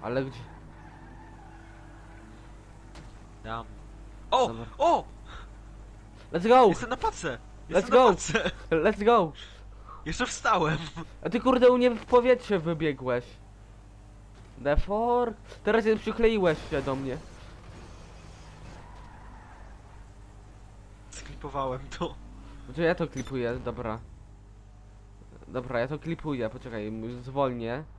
Ale gdzie? Dam. O! Dobra. O! Let's go! Jestem na pace! Let's Jestem go! na pace! Let's go! Jeszcze wstałem! A ty kurde u mnie w powietrze wybiegłeś. The fork? Teraz się przykleiłeś się do mnie. Sklipowałem to. Znaczy ja to klipuję, dobra. Dobra, ja to klipuję, poczekaj, zwolnię.